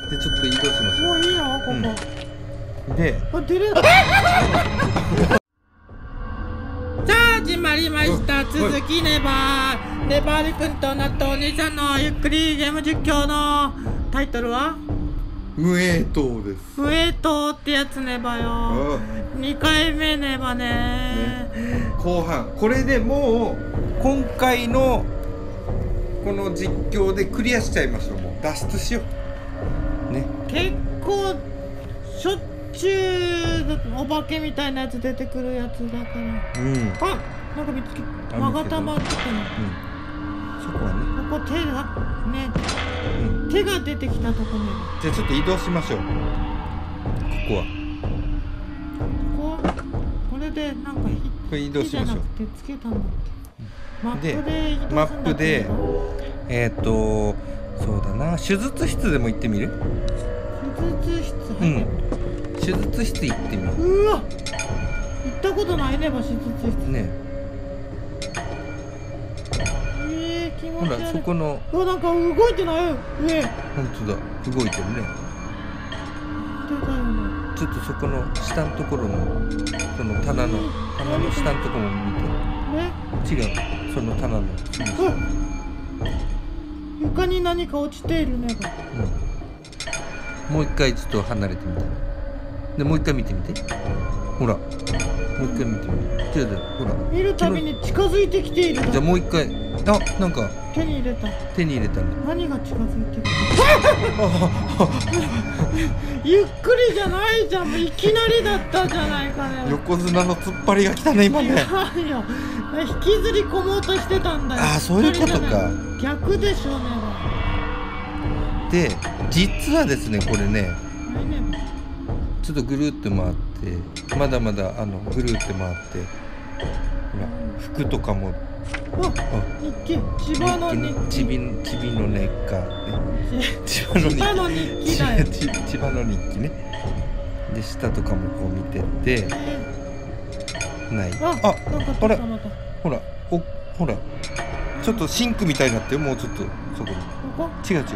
でちょっと移動しましょもういいよここ。 であ、出れる。さあ始まりました。続きネバールくんと納豆お兄さんのゆっくりゲーム実況のタイトルは無栄島です。 無栄島ってやつネバよ。2回目ネバね。 後半これでもう今回のこの実況でクリアしちゃいましょう。もう脱出しようね。 結構しょっちゅうお化けみたいなやつ出てくるやつだから。あ、なんか見つけた。まがたまってたの。 そこはね。 ここ手がね、手が出てきたとこね。 じゃあちょっと移動しましょう。ここはこれでなんかこれ移動しましょう。 つけたんだっけ。マップで移動するんだっけ。 マップでそうだな、手術室でも行ってみる？ 手術室入ってみる？ 手術室行ってみる。 うわ、行ったことないねば手術室ね。 気持ち悪い。 ほらそこの、 うわ、なんか動いてないよ上。 本当だ、動いてるね。 出たよね。 ちょっとそこの下のところのその棚の下のところも見て。違う、その棚のすぐ下。 床に何か落ちているねば。 もう一回ちょっと離れてみて。でもう一回見てみて。ほら、もう一回見てみて。ほら。 見るたびに近づいてきている。 じゃあもう一回。あ、なんか手に入れたね。何が近づいてくる？ゆっくりじゃないじゃん。いきなりだったじゃないかね。 横綱の突っ張りが来たね今ね。 いやよ、引きずり込もうとしてたんだよ。 ああ、そういうことか。 逆でしょうね。 で、実はですね、これね、ちょっとぐるって回って、まだまだぐるって回って、ほら服とかも。 日記、千葉の日記。 ちびの根っか、 千葉の日記だよ。 千葉の日記ね。で下とかもこう見てって、ない。あ、あれ、ほら、ほら、ちょっとシンクみたいになってよ。もうちょっとそこで。違う。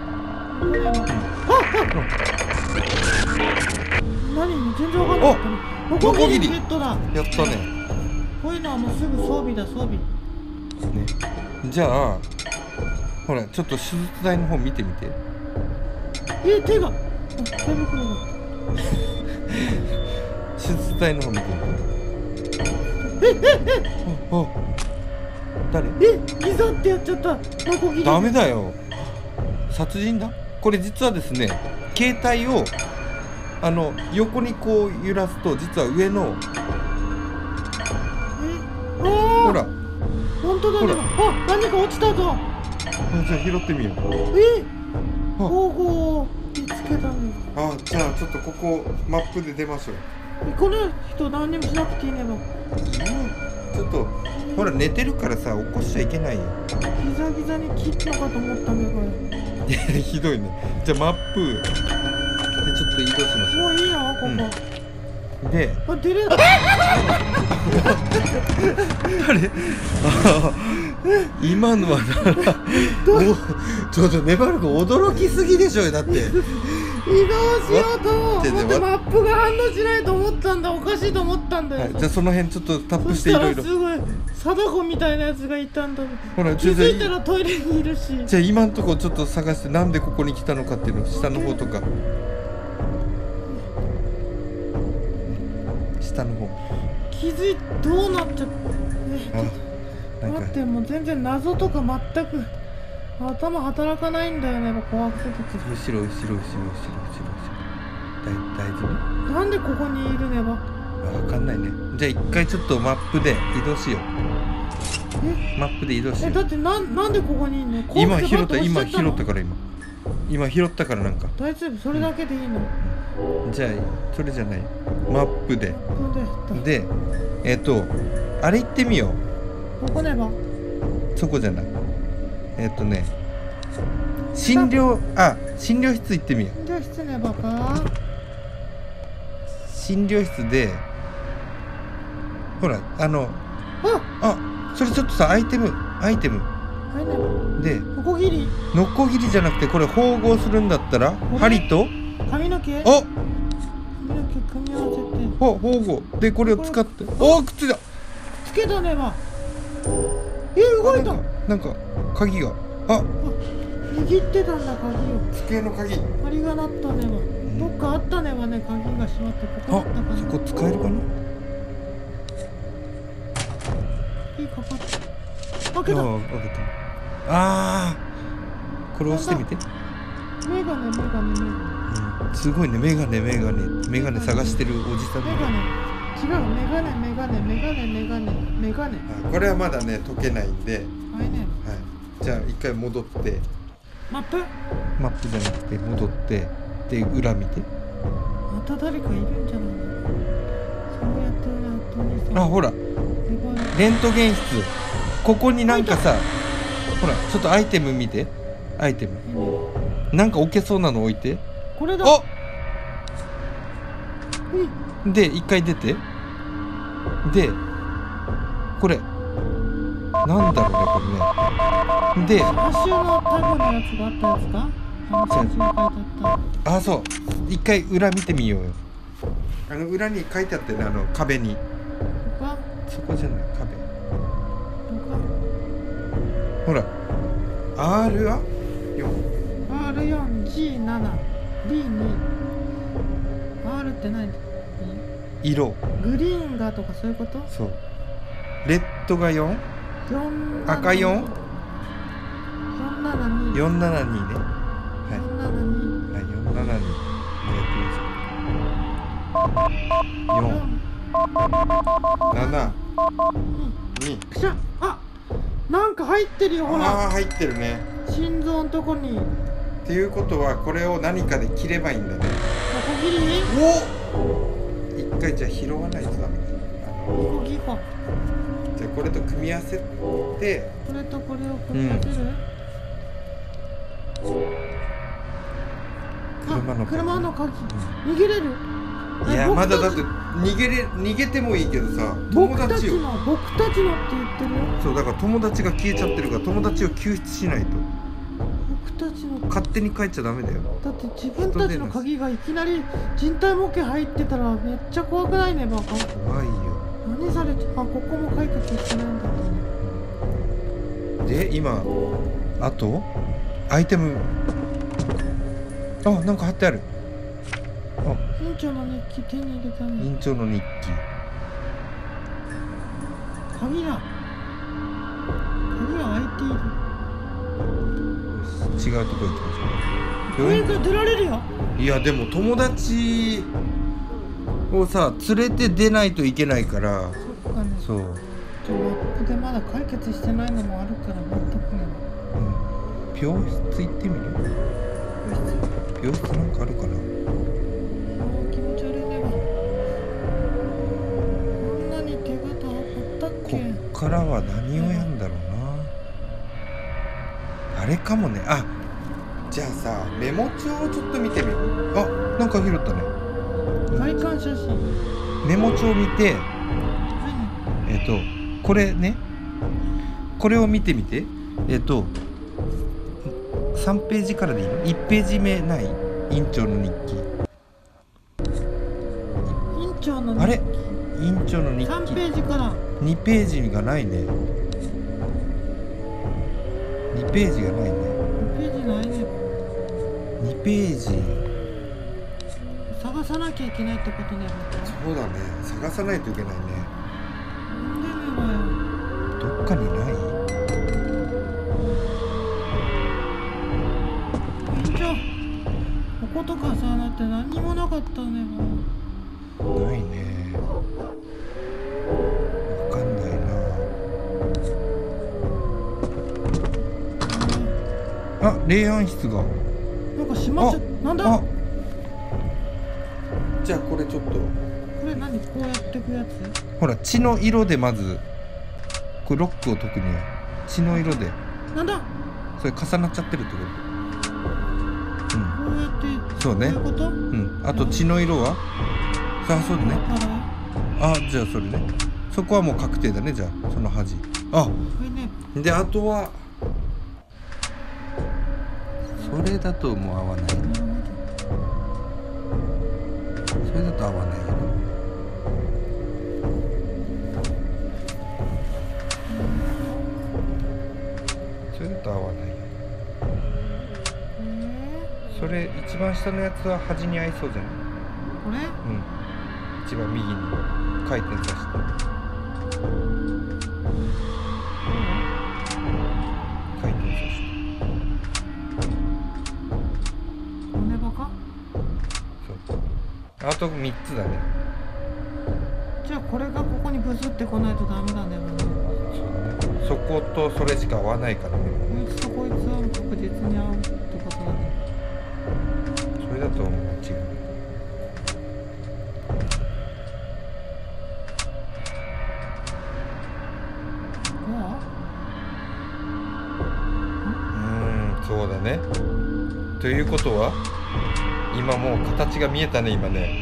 何？全然わかんなかったね。ノコギリゲットだ。 やったね。 こういうのはもうすぐ装備だ、装備。 ね、じゃあほらちょっと手術台の方見てみて。 手が手袋だ。 手術台の方見てみて。誰？ ギザってやっちゃった。ノコギリ。 ダメだよ、殺人だ。これ実はですね、携帯を横にこう揺らすと実は上のほら、 本当だね。あ、何か落ちたぞ。 じゃあ拾ってみよう。 見つけたね。 あ、じゃあちょっとここマップで出ましょう。 この人何にもしなくていいねば。 ちょっとほら寝てるからさ、起こしちゃいけないよ。 ギザギザに切ったのかと思ったねこれ。 ひどいね。じゃあマップでちょっと移動しましょう。 もういいよここ。 で、 出れる。 あれ、今のはちょっとネバル君驚きすぎでしょ。だって移動しようと思ってマップが反応しないと思ったんだ。おかしいと思ったんだよ。 じゃあその辺ちょっとタップしていろいろ。 すごい貞子みたいなやつがいたんだ。 ほら、 気づいたらトイレにいるし。 じゃあ今んとこちょっと探して、なんでここに来たのかっていうのを下の方とか。下の方どうなっちゃった。待って、もう全然謎とか全く頭働かないんだよね。怖くて。 後ろ。大丈夫？ なんでここにいるねば。 わかんないね。じゃあ一回ちょっとマップで移動しよう。マップで移動しよう。 だってなんでここにいるの？ 今拾ったからなんか。 大丈夫、それだけでいいの？ じゃあそれじゃない。マップであれ行ってみよう。ここねば。 そこじゃない。診療室行ってみよう。 診療室ねばか。 診療室でほらそれちょっとさ、アイテムはいね。 でノコギリ。 ノコギリじゃなくて、これ縫合するんだったら針と髪の毛。 あ、 髪の毛組み合わせて。 縫合でこれを使って、おお、くっついた。 つけたねば。動いた。 なんか鍵が、あ、 握ってたんだ鍵を。 机の鍵。 針が鳴ったねば。どっかあったねばね、鍵が閉まってここだったかな。 そこ使えるかな。 いいかかった。開けた。 開けた。あー、これ押してみて。 メガネ。 すごいね、メガネ探してるおじさん。 メガネ。違う、メガネ。 これはまだね解けないんで、 はいね。 はい、じゃあ一回戻って、 マップじゃなくて戻って、で裏見て。 また誰かいるんじゃないの。そうやって後にさ。 あ、ほら、レントゲン室。ここになんかさ、ほら、ちょっとアイテム見て。アイテムなんか置けそうなの置いて。 これだ。 あ、で一回出て、でこれなんだろうね、これね。で足のタグのやつがあったやつか。写真が書いてあった。 あ、そう、一回裏見てみようよ。裏に書いてあってね、壁に。そこじゃない、壁。ほら、 R は R4G7B2R って何？ 色。 グリーンがとかそういうこと？ そう。レッドが 4？ 赤 4？ 472。 472ね。はい。 472。 はい、472。4、7、2。 くしゃ。あ、なんか入ってるよ、ほら。 ああ、入ってるね。 心臓のとこに。 っていうことは、これを何かで切ればいいんだね。 ノコギリ？ お！一回じゃあ拾わないとダメだ。 ノコギリか。 じゃあこれと組み合わせて。 これとこれを組み合わせる？車の鍵。逃げれる？ いや、まだだって逃げてもいいけどさ、友達を。 僕たちのって言ってるよ。 そう、だから友達が消えちゃってるから、友達を救出しないと。 僕たちの勝手に帰っちゃダメだよ。 だって自分たちの鍵がいきなり人体模型入ってたらめっちゃ怖くないね、バカ。 怖いよ。 何されて、あ、ここも解決してないんだったね。 で、今あとアイテム、あ、なんか貼ってある。あ、 院長の日記手に入れたね。 院長の日記。 鍵が開いている。 違うとこ行きましょう。 上が出られるよ。 いや、でも友達をさ連れて出ないといけないから。 そっかね。 そう。 マップでまだ解決してないのもあるから待っとくね。 病室行ってみる？病室なんかあるかな。 気持ち悪いね。こんなに手形あったっけ？ こっからは何をやんだろうな。あれかもね。あ、じゃあさ、メモ帳をちょっと見てみる。あ、なんか拾ったね。 外観写真。 メモ帳見て、これね、これを見てみて。3ページからでいいの？ 1 ページ目ない？院長の日記。 院長の日記。 あれ？院長の日記。 3ページから 2ページがないね。2ページがないね。 2ページないね。 2ページ探さなきゃいけないってことね。 そうだね、探さないといけないね。 なんでねばよ。 どっかにない？ 院長、こことかさ、だって何にもなかったねば。 ないね。わかんないな。あ、霊安室がなんか閉まっちゃった。なんだ？ じゃあこれちょっと、 これ何？こうやってくやつ？ ほら、血の色でまずこれロックを解くには血の色で、 なんだ？ それ重なっちゃってるってこと。 こうやって。 そうね。 こういうこと？ あと血の色はさあ、そうだね。あ、じゃあそれね。そこはもう確定だね。じゃあその端。あ、 これね。 で、あとはそれだともう合わない。それだと合わないよ。それだと合わないよ。それ一番下のやつは端に合いそうじゃない？ これ？ うん。一番右に回転させて。回転させて。 骨場か？ そう。あと3つだね。 じゃあこれがここにブスってこないとダメだね。 そうだね。そことそれしか合わないからね。 こいつとこいつは確実に合うってことだね。 それだと思う。違う。そうだね。ということは今もう形が見えたね。今ね、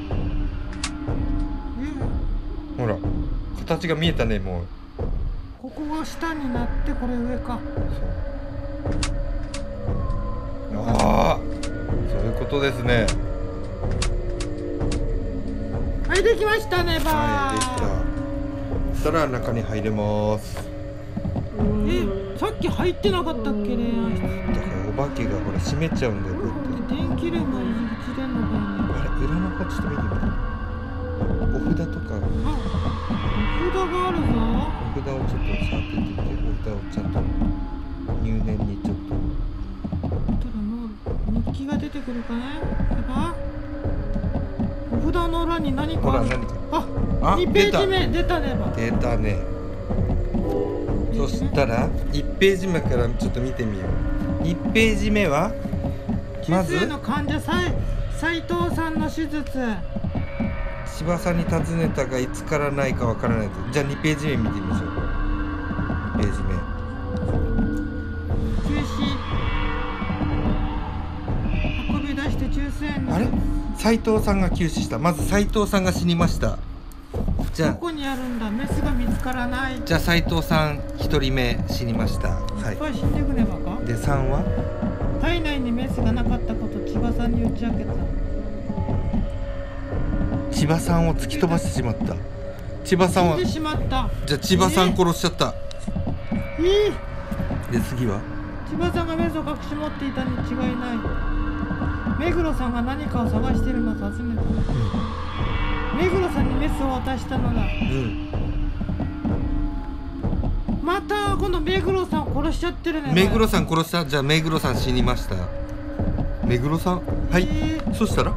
ほら形が見えたね。もうここが下になってこれ上か。 そう。ああ、そういうことですね。 はい、できましたね。バー。 はい、できた。そしたら中に入れます。 さっき入ってなかったっけね。 だからお化けがほら閉めちゃうんだよ。こうやって電気類も入り口でんのかよね。 あれ裏の方ちょっと見てみて。お札とか。 あ、お札があるぞ。 お札をちょっと触ってって言って、お札をちゃんと入念にちょっと。 ただもう日記が出てくるかね。やば。お札の裏に何か。 ほら何か。 あ、2ページ目出たね。 出たね。そしたら1ページ目からちょっと見てみよう。1ページ目はまず急性の患者斉藤さんの手術。 千葉さんに尋ねたがいつからないかわからないと。じゃあ2ページ目見てみましょう。2ページ目中止。運び出して中枢炎。 あれ斉藤さんが急死した。まず斉藤さんが死にました。じゃあどこにあるんだ。メスが見つからない。 じゃあ斉藤さん1人目死にました。はいっぱい死んでくねばか。 で3は体内にメスがなかったこと千葉さんに打ち明けた。 千葉さんを突き飛ばしてしまった。千葉さんは死んでしまった。 じゃあ千葉さん殺しちゃった。で次は千葉さんがメスを隠し持っていたに違いない。目黒さんが何かを探しているのを尋ねた。目黒さんにメスを渡したのだ。またこの目黒さんを殺しちゃってるね。 目黒さん殺した。じゃあ目黒さん死にました。目黒さんはい、そしたら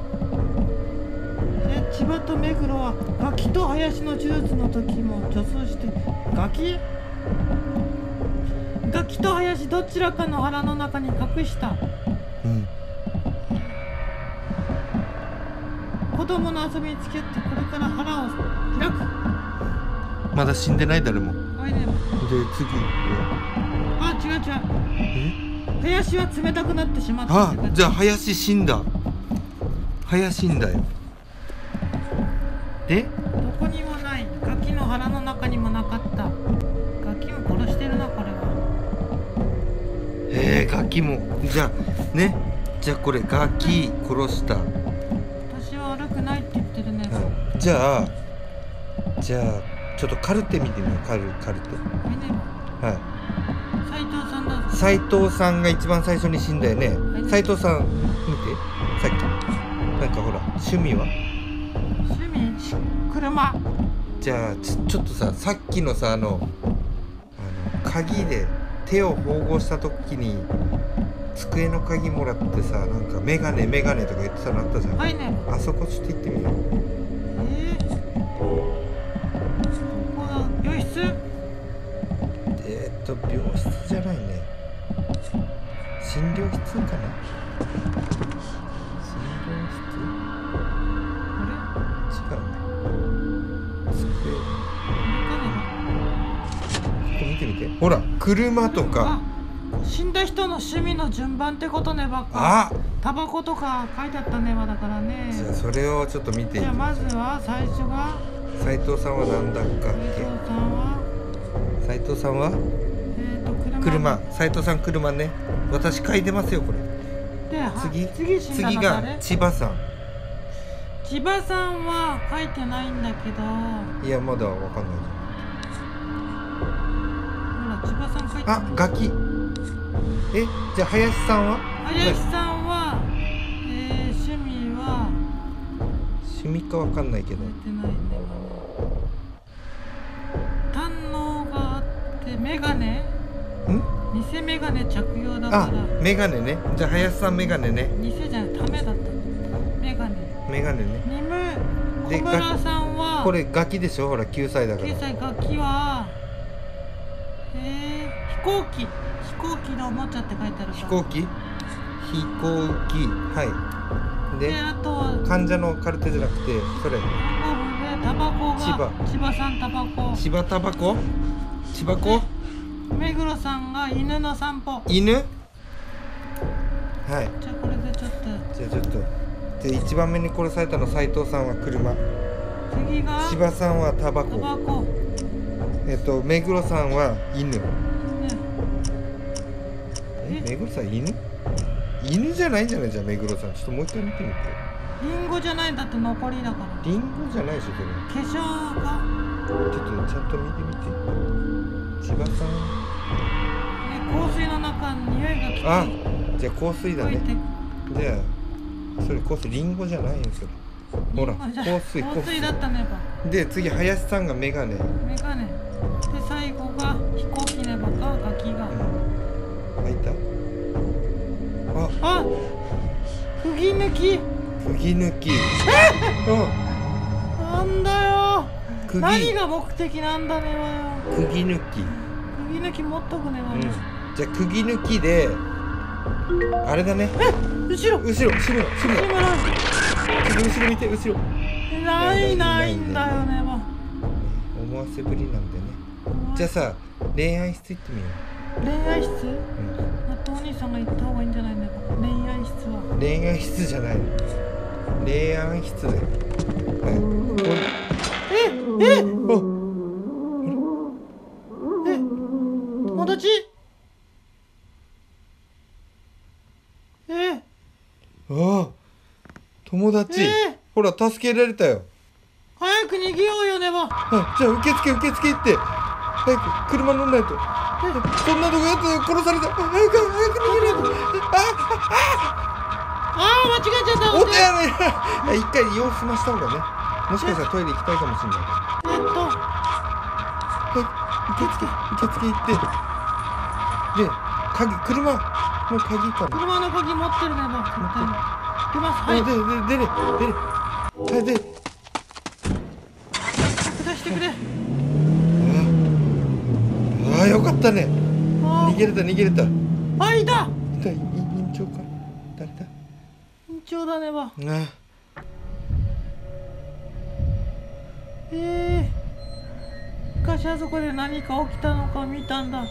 千葉と目黒はガキと林の手術の時も女装して。ガキと林どちらかの腹の中に隠した。子供の遊びに付き合ってこれから腹を開く。 まだ死んでない誰も。 おいね。 で次あ、違う。林は冷たくなってしまった。 あ、じゃあ林死んだ。林死んだよ。でどこにもない。ガキの腹の中にもなかった。ガキも殺してるなこれは。 ガキもじゃあね。じゃあこれガキ殺した。 私は悪くないって言ってるね。 じゃあちょっとカルテ見てみよう。カルテ。はい。 斉藤さんだ。 斉藤さんが一番最初に死んだよね。斉藤さん見て。さっきなんかほら趣味は車。 じゃあちょっとさ、さっきのさ鍵で手を縫合した時に机の鍵もらってさ、なんかメガネとか言ってたのあったじゃん。 はいね。 あそこちょっと行ってみよう。 ここだ。病室。 病室じゃないね。診療室かな。診療室。 あれ？ 違うね。机。ここ見てみて。ほら車とか。 死んだ人の趣味の順番ってことねばっか。 あ、 タバコとか書いてあったねばだからね。 じゃあそれをちょっと見ていきじゃあましょう。 まずは最初が斉藤さんは何だっけ。 斉藤さんは斉藤さんは車車、斉藤さん車ね。私書いてますよこれ。 で次死んだのが誰？ 千葉さん。 千葉さんは書いてないんだけど、ほいやまだわかんないら千葉さん書いてじゃん。あ、ガキ。じゃあ林さんは？ 林さんは、趣味は趣味かわかんないけど。 書いてないね。胆のがあってメガネ、偽メガネ着用だから。 あ、メガネね。じゃあ林さんメガネね。 偽じゃない、ためだった。メガネ。 メガネね。で小村さんはこれガキでしょ、ほら9歳だから。 9歳。楽器は飛行機のおもちゃって書いてあるから。 飛行機はい。であとは患者のカルテじゃなくてそれタバコが千葉さんタバコ。 千葉タバコ。千葉子。 目黒さんが犬の散歩。 犬。はい。 じゃあこれでちょっと。 じゃあちょっとで1番目に殺されたの斉藤さんは車。 次が千葉さんはタバコ。目黒さんは犬。目黒さん犬じゃないんじゃない？じゃあ目黒さんちょっともう一回見てみて。 リンゴじゃないんだって残りだから。 リンゴじゃないでしょそれ。 化粧がちょっとちゃんと見てみて。千葉さん。 香水の中に匂いがきて。 あ、じゃあ香水だね。じゃあそれ香水リンゴじゃないんですよ。ほら香水だったねば。 で次林さんがメガネ。で最後が飛行機ねばかガキが。 開いた。 あ、釘抜き。なんだよ。何が目的なんだねわよ。釘抜き持っとくねわよ。 じゃあ釘抜きであれだね。 後ろ見て後ろ。 ないんだよねわ。 思わせぶりなんでね。じゃあさ恋愛室行ってみよう。 恋愛室？お兄さんが行った方がいいんじゃないの？恋愛室は。 恋愛室じゃないの。恋愛室だよ。 友達？ 友達。ほら助けられたよ。 早く逃げようよねば。 じゃあ受付行って早く車乗んないと。そんなとこやつ殺された。早く逃げないと。 間違えちゃった。 お手洗い。一回様子見した方がね。もしかしたらトイレ行きたいかもしれない。受付行って。で車の鍵かな。 車の鍵持ってるねば。出ます。 出れ。 出してくれ。 よかったね。逃げれた。 いた。 院長か。誰だ？ 院長だねば。昔あそこで何か起きたのか見たんだ。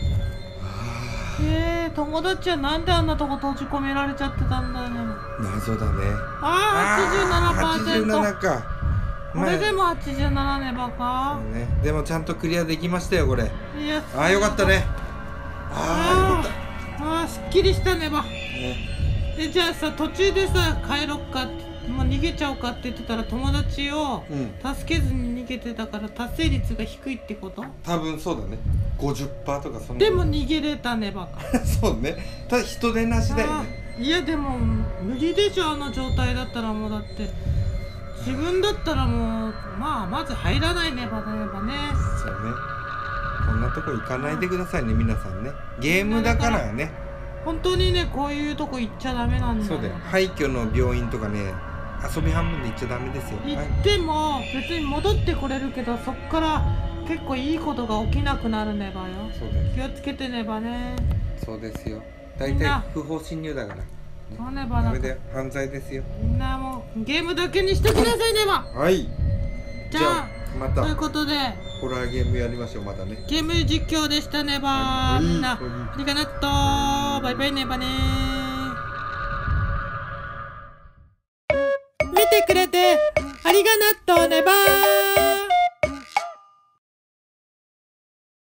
友達はなんであんなとこ閉じ込められちゃってたんだよね。 謎だね。 87%。 87か。 これでも87ねばか。 でもちゃんとクリアできましたよこれ。よかったね。よかった。 すっきりしたねば。じゃあさ途中でさ帰ろっかもう逃げちゃおうかって言ってたら友達を助けずに逃げてたから達成率が低いってこと？ 多分そうだね。50% とかそんな。 でも逃げれたねばか。 そうね。ただ人手なしだよね。 いやでも無理でしょあの状態だったら。もうだって自分だったらもうまず入らないねばね。 そうね。こんなとこ行かないでくださいね皆さんね。ゲームだからね。 本当にねこういうとこ行っちゃダメなんだよ。 そうだよ。廃墟の病院とかね遊び半分で行っちゃダメですよ。 行っても別に戻ってこれるけどそっから結構いいことが起きなくなるねばよ。 そうです。 気をつけてねばね。 そうですよ。大体不法侵入だから。 そうねば。 ダメだよ。犯罪ですよ。 みんなもうゲームだけにしときなさいねば。 はい。 じゃあまたということでホラーゲームやりましょうまたね。 ゲーム実況でしたねば。みんなありがとう。バイバイねばね。見てくれてありがとうねば。